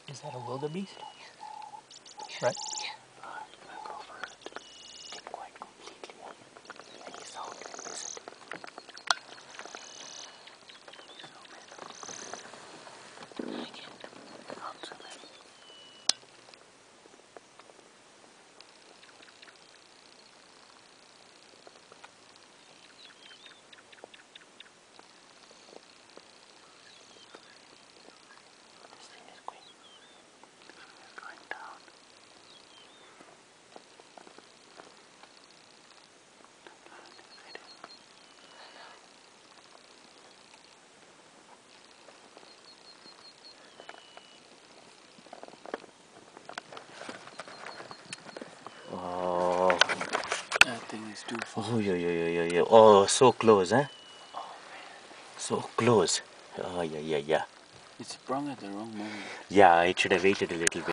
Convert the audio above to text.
Is that a wildabeest? Right? Oh, That thing is too far. oh, yeah. Oh, so close, huh? So close. Oh, yeah. It sprung at the wrong moment. Yeah, it should have waited a little bit.